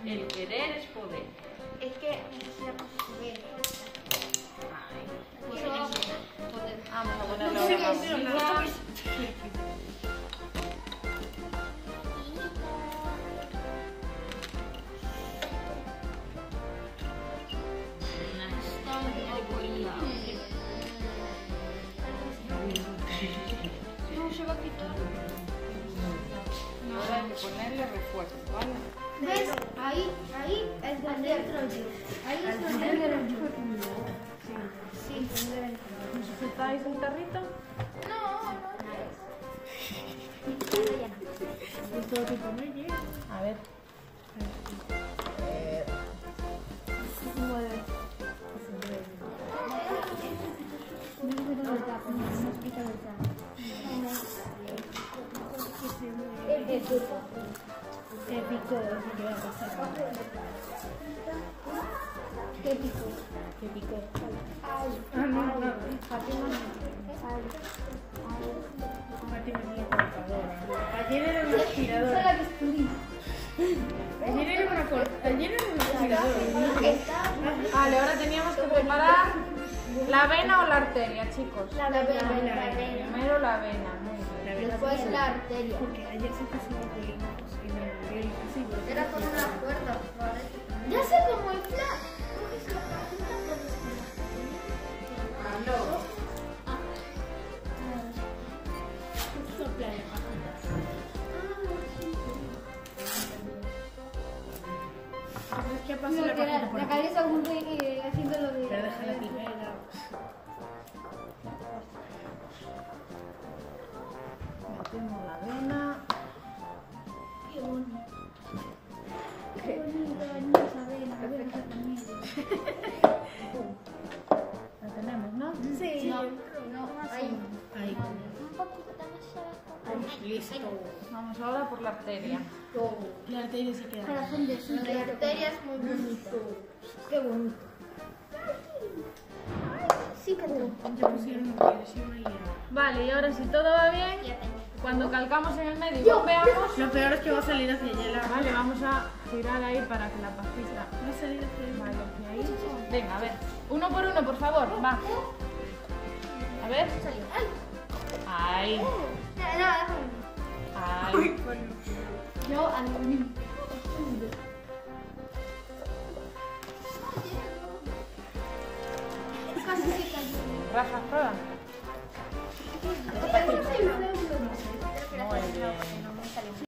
El querer es poder. Es que se poder. Vamos a ponerlo ahora más arriba. No se va a quitar. Ahora hay que ponerle refuerzo, ¿vale? ¿Ves? Ahí es donde entro yo. Ahí es donde entro yo. Sí, ¿Me sujetáis el tarrito? A ver. ¿Qué pico? Ayer era una aspiradora. Ayer era una aspiradora. Vale, ahora teníamos que preparar la vena o la arteria, chicos. La vena. Primero la vena, muy bien. Después la arteria. Porque ayer se puso en el pasillo. Era con una cuerda. Ya sé cómo inflar. ¿Qué pasa? La cabeza haciendo lo de... Pero deja la tijera. Metemos la vena. Qué bonito. Qué bonito esa vena. A ver, esa también. La tenemos, ¿no? Sí. No, ahí. Ahí. Un poquito más Listo. Vamos ahora por la arteria. La arteria se queda. Corazón de su arteria es muy bonito. Qué bonito. Sí, que te Ya pusieron presión ahí. Vale, y ahora si todo va bien, Ya tengo. cuando calcamos en el medio y golpeamos, Lo peor es que va a salir hacia allá. vale, vamos a girar ahí para que la pastilla Va a salir hacia allá. vaya hacia ahí. Venga, a ver. Uno por uno, por favor. Va. A ver. Ahí. No, déjame. Ahí. Yo al mismo. Casi se cayó. Rafa, prueba. Muy bien. Muy bien.